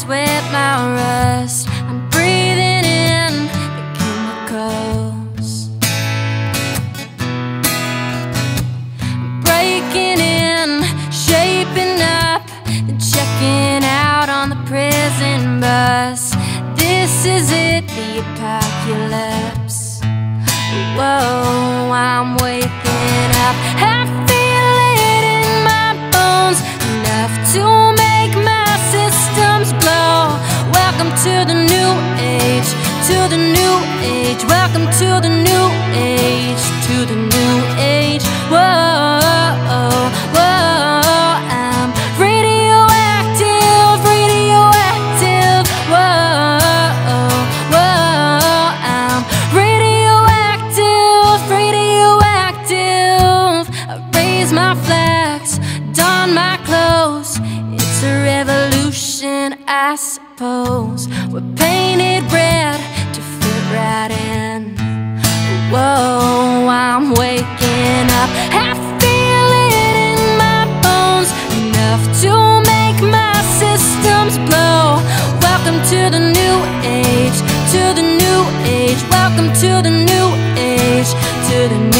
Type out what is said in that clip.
sweat my rust. I'm breathing in the chemicals. I'm breaking in, shaping up, and checking out on the prison bus. This is it, the apocalypse. Whoa, I'm waking up. I feel it in my bones, enough to make my systems blow. Welcome to the new age, to the new age. Welcome to the new age, to the new age. Whoa, whoa, I'm radioactive, radioactive. Whoa, whoa, I'm radioactive, radioactive. I raise my flags, don my clothes. It's a revolution, I suppose. We're painted red to fit right in. Whoa, I'm waking up. I feel it in my bones, enough to make my systems blow. Welcome to the new age, to the new age. Welcome to the new age, to the new age.